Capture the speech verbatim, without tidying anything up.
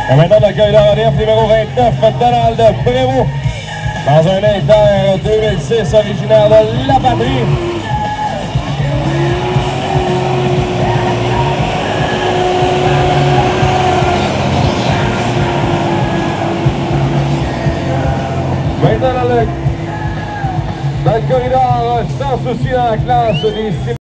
Et maintenant, l'accueil de F numéro vingt-neuf, Donald Prévost. Dans un Inter deux mille six, originaire de La Patrie. Maintenant, dans le, dans le corridor, sans souci dans la classe des